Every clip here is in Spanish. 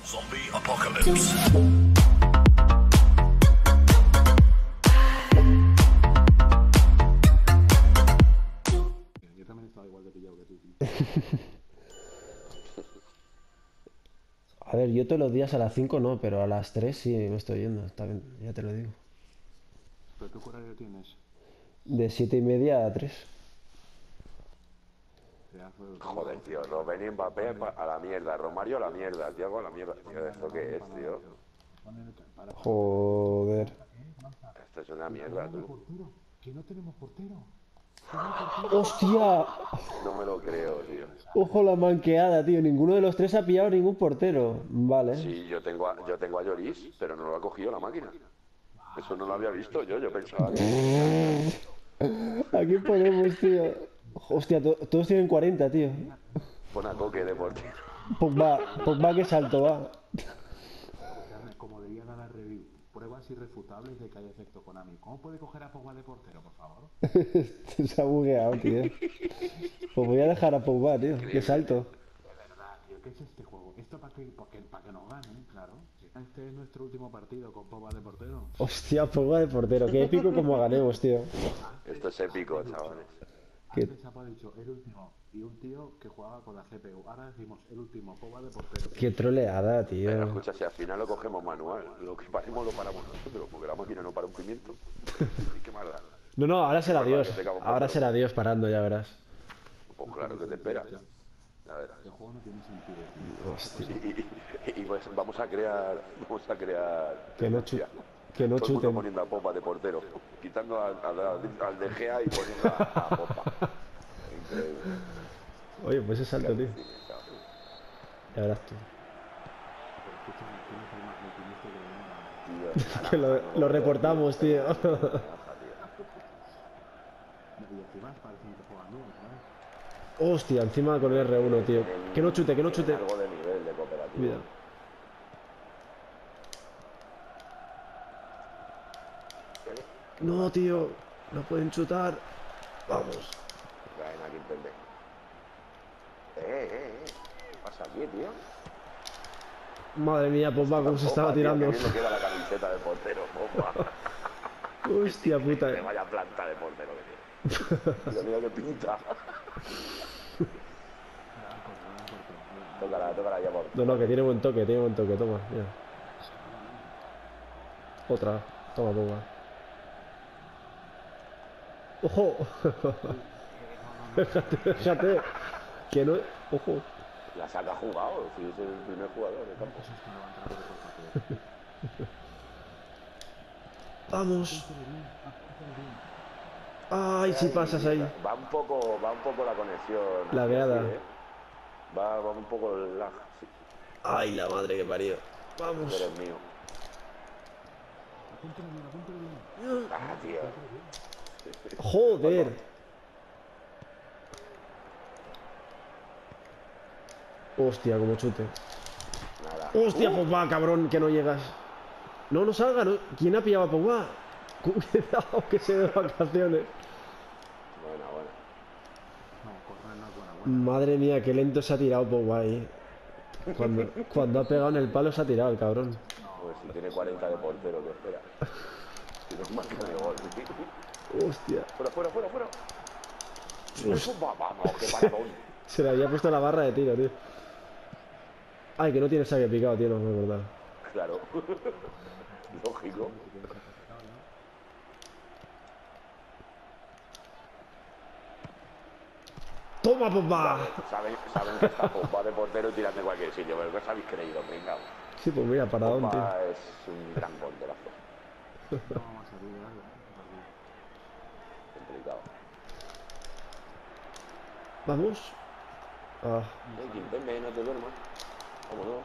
Zombie Apocalypse. Yo también estaba igual de pillado que tú, tío. A ver, yo todos los días a las 5 no, pero a las 3 sí me estoy yendo, está bien, ya te lo digo. ¿Pero tú qué horario tienes? De 7:30 a 3. Joder, tío, Robben y Mbappé a la mierda, Romario a la mierda, Thiago a la mierda. Tío, ¿esto qué es, tío? Joder. Esto es una mierda, tú. Portero, que no tenemos portero. ¡Hostia! No me lo creo, tío. Ojo la manqueada, tío. Ninguno de los tres ha pillado ningún portero. Vale. Sí, yo tengo a Lloris, pero no lo ha cogido la máquina. Eso no lo había visto yo pensaba que... ¿A quién ponemos, tío? Hostia, todos tienen 40, tío. Pon a Coque de portero. Pogba que salto, va. Como diría la review, pruebas irrefutables de que hay efecto Konami. ¿Cómo puede coger a Pogba de portero, por favor? Se ha bugueado, tío. Pues voy a dejar a Pogba, tío. Que salto. De verdad, tío, ¿qué es este juego? ¿Esto para que nos ganen? Claro. Este es nuestro último partido con Pogba de portero. Hostia, Pogba de portero. Qué épico como ganemos, tío. Esto es épico, chavales. Antes Sapa ha dicho el último y un tío que jugaba con la GPU. Ahora decimos el último, Pogba de portero. Qué troleada, Pero tío. escucha, si al final lo cogemos manual, lo que paremos lo paramos nosotros, porque la máquina no para un pimiento. ¿Y qué más da? No, ahora será Dios. Ahora será Dios parando, ya verás. Pues claro que te espera. A ver. El juego no tiene sentido. Hostia. Y pues vamos a crear Que no, tendencia. que no Todo el mundo chuten. poniendo a Popa de portero, quitando al De Gea y poniendo a Popa. Increíble. Oye, pues ese salto, tío. Ya verás tú. Pero escúchame, ¿quién es el más optimista que venga? Que lo reportamos, tío. Y encima parecen que juegan bien, ¿sabes? Hostia, encima con el R1, tío. Que no chute, que no chute. Algo de nivel de cooperativo. Mira. No, tío. No pueden chutar. Vamos. Ven aquí, pendejo. ¿Qué pasa aquí, tío? Madre mía, Pogba, cómo se estaba Popa, tío, tirando. que bien le queda la camiseta de portero, Popa. Hostia puta. Que vaya planta de portero que tiene. Mira qué pinta. Tócala ya, por. No, que tiene buen toque, toma, mira. Otra, toma, Pogba. ¡Ojo! Déjate. Que no. ¡Ojo! La saca jugado, si es el primer jugador de campo. ¡Vamos! ¡Ay, si pasas ahí! Va un poco la conexión. Lagueada. Así, va un poco el lag. Sí. ¡Ay, la madre que parió! Tú ¡Vamos! eres mío. Ah, tío. ¡Joder! Hostia, como chute. Nada. ¡Hostia, Pogba, cabrón! Que no llegas. No salga, ¿no? ¿Quién ha pillado a Pogba? Cuidado, que se de vacaciones. Buena. Madre mía, qué lento se ha tirado Pogba ahí. Cuando ha pegado en el palo se ha tirado el cabrón. Pues si tiene 40 de portero, ¿qué espera? Si no marca de gol. Hostia. Fuera. Vamos, qué paradón. Se le había puesto la barra de tiro, tío. Ay, que no tiene saque picado, tío, no me acordaba. Claro. Lógico. ¡Toma, Pogba! Saben que está Pogba de portero y tiran de cualquier sitio, pero ¿qué os habéis creído? Venga. Sí, pues mira, paradón, tío. Pogba es un gran porterazo. No vamos a salir de algo. Complicado. Vamos. Ah. Kimpembe, no te duermas. Vámonos.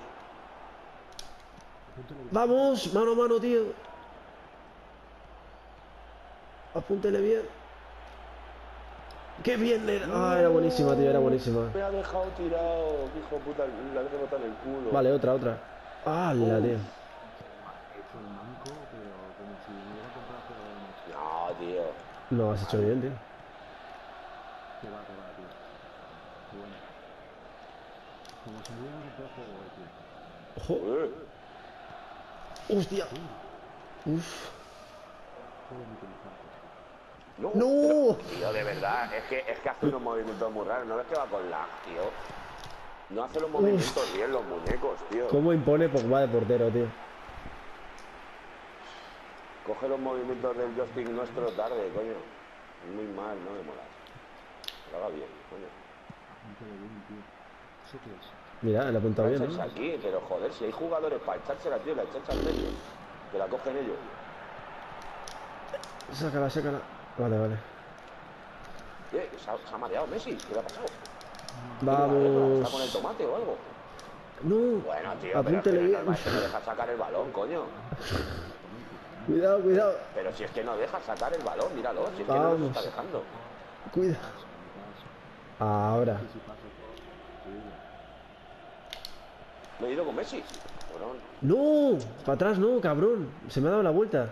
Vamos, mano a mano, tío. Apúntele bien. ¡Qué bien! Era buenísima, tío, era buenísima. Me ha dejado tirado, hijo de puta, la he rebotado en el culo. Vale, otra. ¡Hala, tío! He hecho el manco, pero como si me hubiera comprado juego de noche. No, tío. No, has hecho bien, tío. Que va, tío. Qué bueno. Como si me hubiera comprado juego de tío. Ojo. Hostia. Uf. No, ¡No! pero, tío, de verdad, es que hace unos movimientos muy raros. No ves que va con lag, tío. No hace los movimientos bien los muñecos, tío. ¿Cómo impone Pogba de portero, tío? Coge los movimientos del joystick nuestro tarde, coño. Es muy mal, no me mola. Lo haga bien, coño. Mira, le ha apuntado bien, Echáis ¿no? aquí, pero joder, si hay jugadores para echársela, tío, la echáis al medio. Que la cogen ellos. Sácala, sácala. Vale, vale. Se ha mareado Messi, ¿qué le ha pasado? Vamos. ¿Está con el tomate o algo? No. Bueno, tío, Apúntele pero bien. no, no deja sacar el balón, coño. Cuidado, cuidado. Pero si es que no deja sacar el balón, míralo, si es que no nos Vamos. está dejando. Cuidado. Ahora. Me he ido con Messi. Cabrón. No. Para atrás no, cabrón. Se me ha dado la vuelta.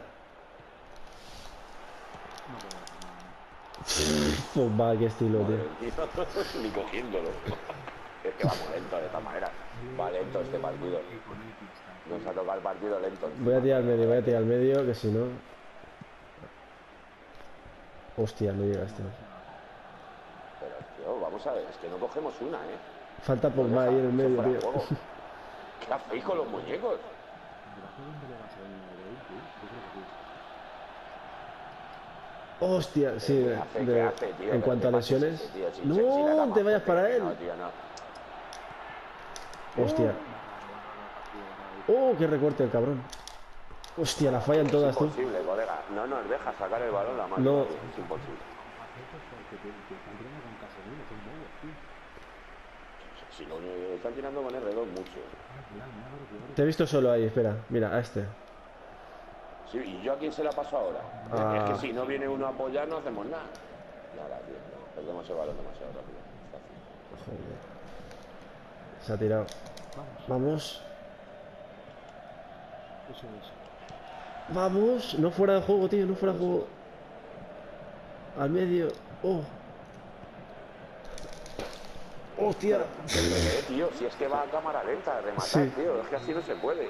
Pogba, qué estilo, tío. Ni cogiéndolo. Es que vamos lento de esta manera. Va lento este partido. Nos ha tocado el partido lento. Voy a tirar al medio, voy a tirar al medio, que si no... Hostia, no llega este. Pero, tío, vamos a ver, es que no cogemos una, ¿eh? Falta Pogba ahí en el medio, tío. ¿Qué hacéis con los muñecos? Hostia, sí, ¿Qué hace, tío? en cuanto a lesiones... No, te vayas para él. No, tío, no. Hostia. Oh, qué recorte el cabrón. Hostia, la fallan todas, tú. Es imposible, colega. No nos deja sacar el balón la mano. No. Es imposible. Si lo están tirando con R2 mucho. Te he visto solo ahí, espera. Mira, a este. Sí, ¿y yo a quién se la paso ahora? Ah. Es que si no viene uno a apoyar no hacemos nada. Nada, tío. No. Perdemos el balón demasiado rápido. Joder. Se ha tirado. Vamos. Vamos. No fuera de juego, tío. No fuera de juego. Al medio. Oh. Hostia. Tío, si es que va a cámara lenta a rematar, Sí. tío. Es que así no se puede.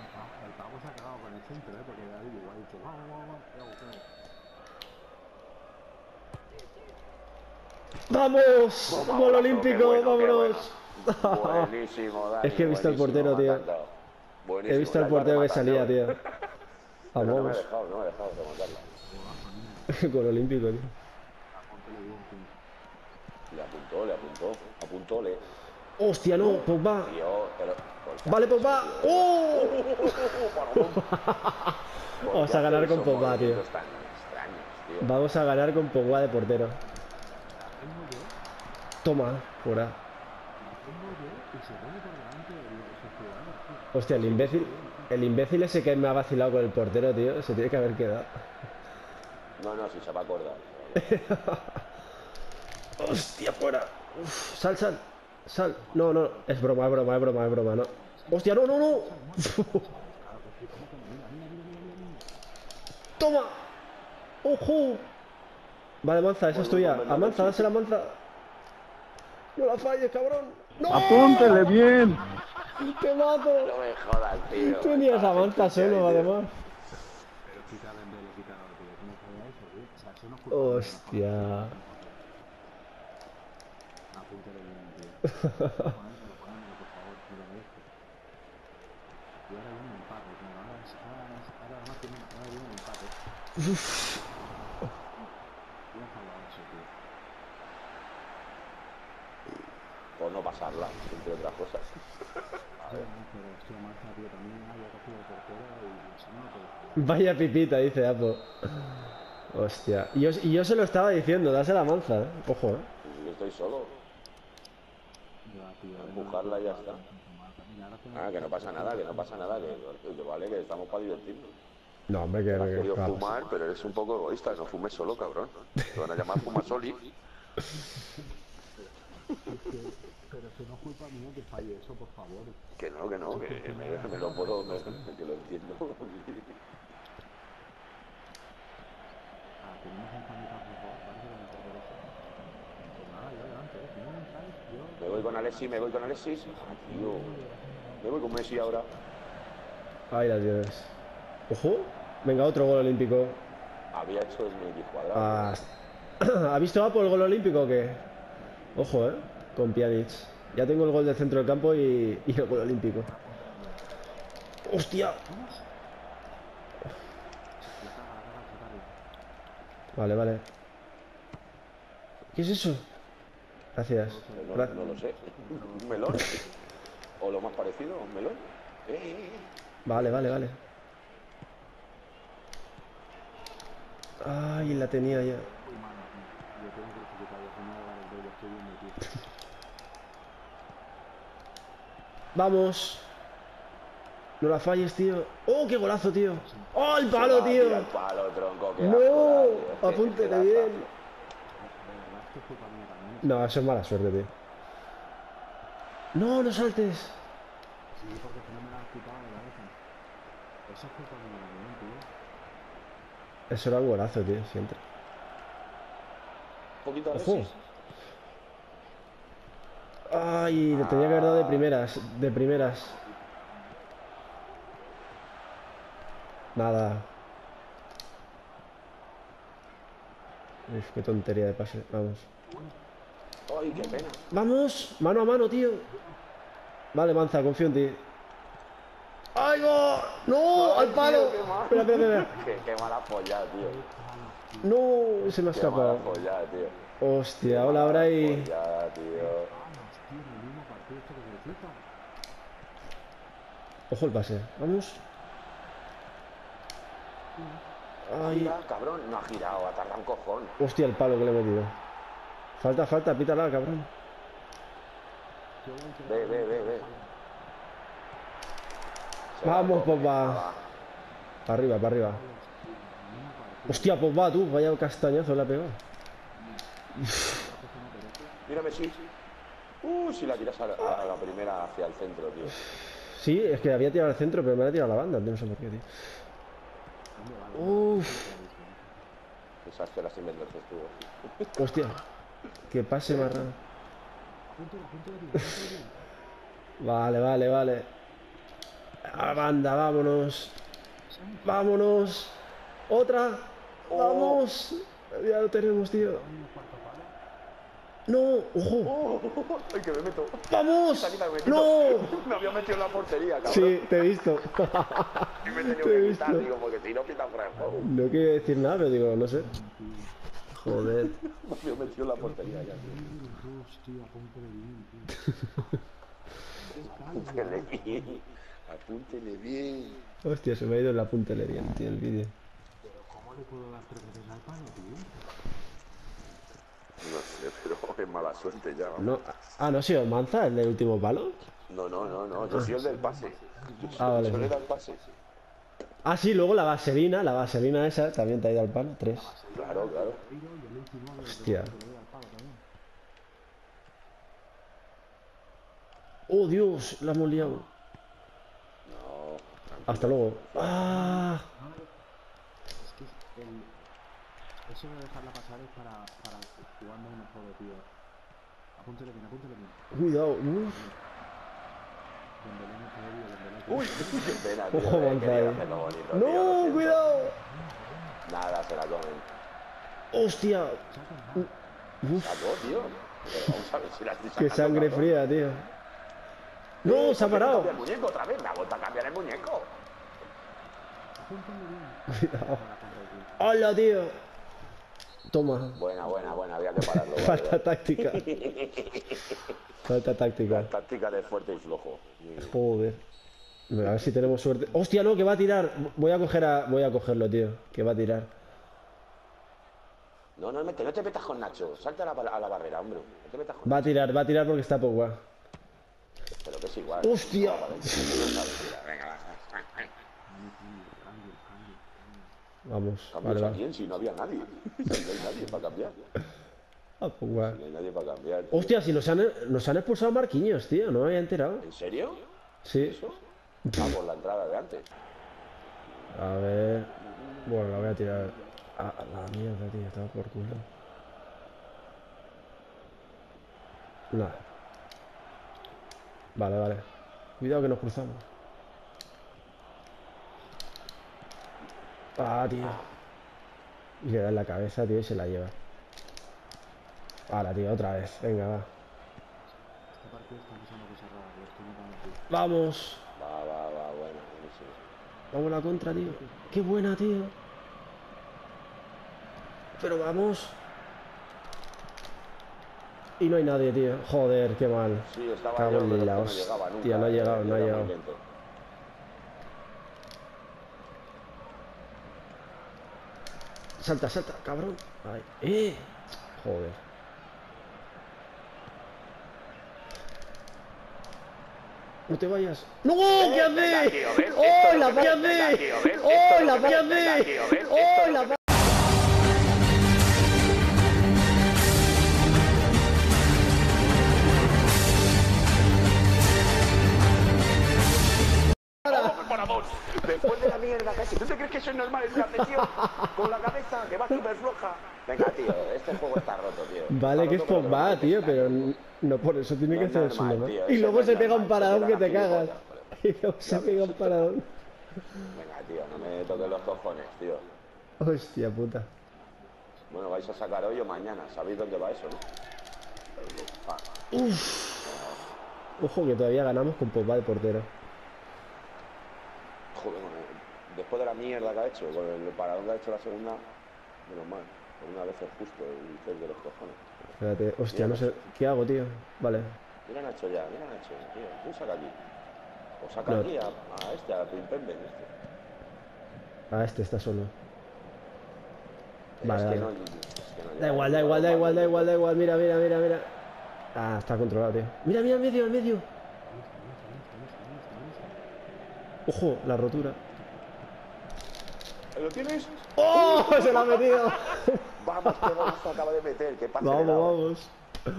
¡Vamos! ¡Gol Golazo, olímpico! qué bueno, qué ¡Vámonos! bueno. Buenísimo, Dani. Es que he visto al buenísimo, portero, me ha tío. encantado. He Buenísimo, visto al la iba portero que rematando, salía, ¿eh? tío. Pero no me ha Vamos. dejado rematarla. Gol olímpico, tío. Le apuntóle. ¡Hostia, no! ¡Pogba! Tío, pero... ¡Vale, Pogba! ¡Oh! Vamos a ganar con Pogba, tío. Tan extraños, tío. Vamos a ganar con Pogba de portero. Toma, fuera. Hostia, el imbécil. El imbécil ese que me ha vacilado con el portero, tío. Se tiene que haber quedado. No, si se va a acordar. Hostia, fuera. Uf, sal, sal. Sal. No, no. Es broma, no. Hostia, no. Toma. Ojo. Vale, Manza, esa es tuya. A Manza, dásela a Manza. No la falles, cabrón. ¡No! Apúntele bien. ¡Te mato! No me jodas, tío. Tenías a Manza solo, además. Hostia. Por no pasarla, entre otras cosas. Vaya pipita, dice Apo. Hostia. Y yo se lo estaba diciendo, dásela a Manza, Ojo, Yo estoy solo. Empujarla y ya está. Ah, que no pasa nada, que vale, que estamos para divertirnos. No, hombre, que Has querido vamos. fumar, pero eres un poco egoísta, no fumes solo, cabrón. Te van a llamar fumasoli. Pero si no es culpa mía que falle eso, por favor. Que no, que me lo puedo, que lo entiendo. Tenemos un handicap mejor, parece que me interesa. Pues nada, yo adelante, si no me entráis, yo... Me voy con Alexis. Ah, tío. Me voy con Messi ahora. Ahí la tienes. Ojo. Venga, otro gol olímpico. Había hecho el Messi cuadrado. Ah, ¿ha visto Apo el gol olímpico o qué? Ojo, con Pjanic. Ya tengo el gol del centro del campo y el gol olímpico. ¡Hostia! Vale, vale. ¿Qué es eso? Gracias. No lo sé. ¿Un melón? ¿O lo más parecido? ¿Un melón? Vale, vale, vale. Ay, la tenía ya. Vamos. No la falles, tío. ¡Oh, qué golazo, tío! ¡Oh, el palo, tío! El palo, tronco, qué ¡No! asco, tío. Apúntele bien. No, eso es mala suerte, tío. No, no saltes. Sí, porque es que no me la han quitado de la cabeza. Eso es culpa mía también, tío. Eso era un golazo, tío, siempre. Un poquito de ¡Ojo! Alexis. Ay, le tenía que haber dado de primeras. De primeras. Nada. Uf, qué tontería de pase. Vamos. Ay, qué pena. ¡Vamos! Mano a mano, tío. Vale, Manza, confío en ti. ¡Ay, no! ¡No! Ay, ¡Al palo! tío, qué mal. Espera, espera, espera. Qué mala polla, tío. No, se me ha Qué mala escapado. polla, tío. Hostia, hola, Bray. Polla, tío. Ojo el pase. Vamos. Ay. Gira, cabrón, no ha girado, ha tardado un cojón. Hostia, el palo que le he metido. Falta, falta, pítala, cabrón. Ve. Vamos, Pogba. Para arriba, para arriba. Hostia, Pogba, tú. Vaya castañazo le ha pegado. Mira Messi. Si la tiras a la primera hacia el centro, tío. Sí, es que había tirado al centro, pero me la ha tirado a la banda. No sé por qué, tío. Uff. Esas que las inventaste tú. Hostia. Que pase más raro. Vale, vale, vale. A la banda, vámonos. Vámonos. Otra. Vamos. Ya lo tenemos, tío. No, ojo. ¡Ay, que me meto! ¡Vamos! ¡No! ¡No! Me había metido en la portería, cabrón. Sí, te he visto. Y me he tenido te he que quitar, visto. digo, porque si no pita fuera el juego. No quería decir nada, pero digo, no sé. Joder. Me había metido en la portería ya, tío. Apúntele bien. Apúntele bien. Hostia, se me ha ido en la puntelería, tío, el vídeo. Pero ¿cómo le puedo dar 3 veces al palo, tío? No sé, pero es mala suerte ya. Vamos. No. Ah, ¿no ha sido Manza el del último palo? No. Yo soy el del pase. Vale. Yo le he dado el pase. Ah, sí, luego la vaselina esa también te ha ido al palo. 3. Claro. Hostia. Oh, Dios, la hemos liado. No. Hasta luego. Ah. Es que eso de dejarla pasar es para jugando uno solo, tío. Apúntele bien. Cuidado. Uy, qué pena, tío. Ojo, Quería Gonzalo. hacerlo bonito, tío, lo No, siento. cuidado. Nada, se la comen. Hostia. Sacó, tío. Pero vamos a ver si la estoy Qué sacando, sangre cabrón. fría, tío. No, se ha ¿Por qué me parado. cambia el muñeco otra vez? Me ha vuelto a cambiar el muñeco. Cuidado. Hola, tío. Toma. Buena. Había que pararlo. vale, Falta vale. táctica. Falta táctica. La táctica de fuerte y flojo. Joder. A ver si tenemos suerte. ¡Hostia, no! Que va a tirar. Voy a cogerlo, tío. Que va a tirar. No te metas con Nacho. Salta a la barrera, hombre. No te metas con Va a tirar porque está Pogba. Pero que es igual. ¡Hostia! No, vale. Venga, va. Vamos. ¿Cambias Vale, a va. quién? Si no había nadie. Si no hay nadie para cambiar. A Pogba. Si no hay nadie para cambiar. tío. Hostia, si nos han expulsado a Marquinhos, tío. No me había enterado. ¿En serio? Sí. ¿Eso? Por la entrada de antes. A ver. Bueno, la voy a tirar. A la mierda, tío. Estaba por culo. Nada. Vale. Cuidado que nos cruzamos. Ah, tío. Y le da en la cabeza, tío, y se la lleva. Ahora, tío, otra vez. Venga, va. Este partido está pasando cosas raras, tío. Estoy notando, tío. Vamos. Va, bueno, buenísimo. Vamos a la contra, tío. Qué buena, tío. Pero vamos. Y no hay nadie, tío. Joder, qué mal. Sí, estaba Cago yo, en pero la es que no llegaba hostia, nunca. no ha llegado, no ha Era muy llegado. lento. Salta, salta, cabrón. Ay. Joder. No te vayas. ¡No! ¿Qué Venga, hace? tío, ¿ves? ¡Oh, Esto es la lo que valla me- venga, de! tío, ¿ves? Esto ¡Oh, es lo la que me- valla venga, de! tío, ¿ves? ¡Oh, Esto es la lo que- valla! ¡Oh, por amor! Después de la mierda casi. ¿Tú te crees que eso es normal en una sesión? Con la cabeza, que va súper floja. Venga, tío, este juego está roto, tío. Vale, Está que es roto, pero Pogba, normal que tío, está, pero tío. no por eso tiene No que es hacer eso normal, nomás. tío, Y eso luego no se es pega un normal, eso paradón te que da te una cagas. gilipollas, Y luego se pega un paradón. Venga, tío, no me toques los cojones, tío. Hostia puta. Bueno, vais a sacar hoy o mañana. ¿Sabéis dónde va eso, no? Ah, Ojo que todavía ganamos con Pogba de portero. joder, bueno, después de la mierda que ha hecho, con el paradón que ha hecho la segunda, menos mal. Por una vez es justo el gel de los cojones. Espérate, hostia, Mira, no sé. ¿Qué hago, tío? Vale. Mira Nacho ya, tío. ¿Quién saca aquí? O saca No. aquí a este, a Pimpembe, este. Ah, este está solo. Es Vale, que vale. no, es que no Da llega. igual, da igual, da igual, da igual, da igual. Mira, mira, mira, mira. Ah, está controlado, tío. Mira, mira, al medio, al medio. Ojo, la rotura. ¿Lo tienes? ¡Oh! Se la ha metido. Vamos, qué golazo acaba de meter, qué pase le Vamos, da. vamos. Qué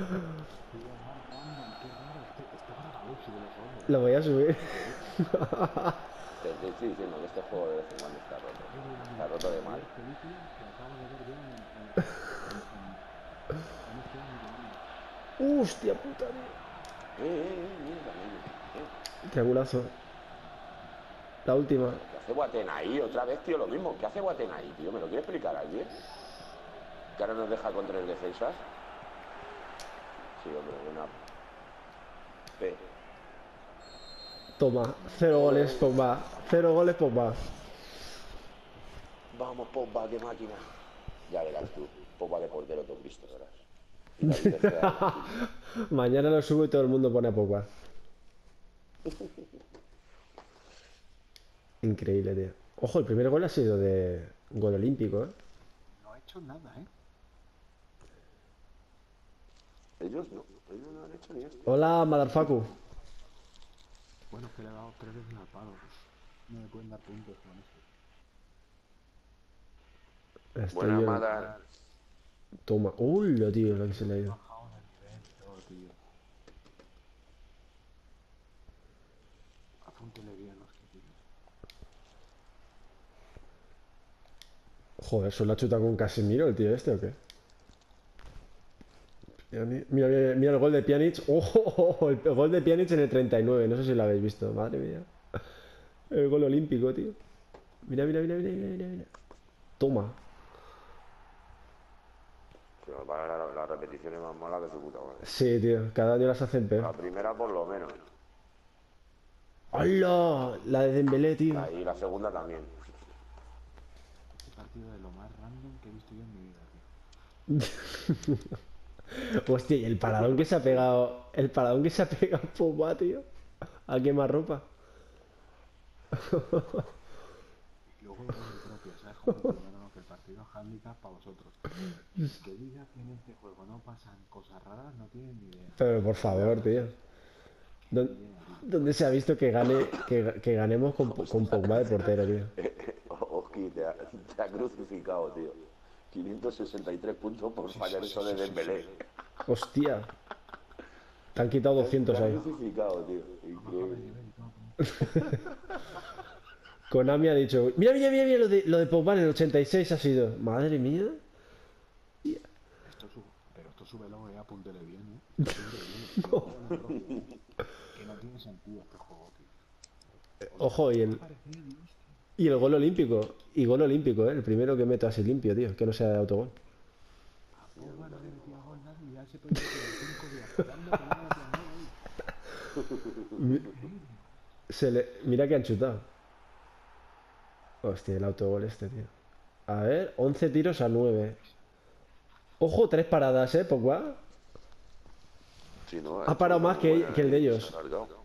raro. Este grabado, si de los ojos. Lo voy a subir. Te estoy diciendo que este juego de vez en cuando está roto. Está roto de mal. Película que acabo de ver yo en este año. Hostia puta, tío. Mierda, Triangulazo. La última. ¿Qué hace Boateng ahí otra vez, tío? Lo mismo. ¿Qué hace Boateng ahí, tío? ¿Me lo quiere explicar alguien? ¿Que ahora nos deja con 3 defensas? Sí, hombre, una... P. Toma. 0 goles, Pogba. 0 goles, Pogba. Vamos, Pogba, qué máquina. Ya verás tú. Pogba de portero, tú Cristo, verás. Y la tercera, Mañana lo subo y todo el mundo pone a Pogba. Increíble, tío. Ojo, el primer gol ha sido de gol olímpico, ¿eh? No ha hecho nada, ¿eh? ellos no han hecho ni esto. Hola, Madarfaku. Bueno, es que le he dado 3 veces al palo. No me pueden dar puntos con eso. Estoy Buena yo. mala. Toma. Uy, lo tío, lo que se le ha ido. Bajado en el nivel, todo, tío. Apúntele bien los que tiene. Joder, ¿solo ha chutado con Casemiro el tío este o qué? Mira, mira, mira el gol de Pjanic. ¡Oh! El gol de Pjanic en el 39. No sé si lo habéis visto. Madre mía. El gol olímpico, tío. Mira, mira, mira, mira, mira, mira. Toma. Pero la repetición es más mala que su puta madre. Sí, tío. Cada año las hacen La peor. primera por lo menos. ¡Hala! La de Dembélé, tío. Y la segunda también. Este partido es lo más random que he visto yo en mi vida, tío. Hostia, y el paradón que se ha pegado. El paradón que se ha pegado Pogba, tío. A quemarropa. Y luego el propio, ¿sabes? Como que, no, que el partido es handicap para vosotros. Que diga que en este juego no pasan cosas raras, no tienen ni idea. Pero por favor, tío. ¿Dónde se ha visto que gane que ganemos con Pogba de portero, tío? Oski, te ha crucificado, tío. 563 puntos por fallar eso de Dembélé. Hostia. Te han quitado 200 Te ha ahí. crucificado, tío. Increíble. Konami ha dicho, mira, mira, mira, mira lo de Pogba en el 86 ha sido. Madre mía. Pero esto súbelo, apúntele bien, ¿eh? Apúntele bien. Que no tiene sentido este juego, tío. Ojo, Parecía Dios, tío. y el gol olímpico. Y gol olímpico, ¿eh? El primero que meto así limpio, tío. Que no sea de autogol. A Pogba no le metía gol nadie y ya se podía quedar 5 días jugando que no le metían gol ahí. Mira que han chutado. Hostia, el autogol este, tío. A ver, 11 tiros a 9. Ojo, 3 paradas, Pogba. Sí, ¿no? Ha parado más que el de ellos. Se ha alargado.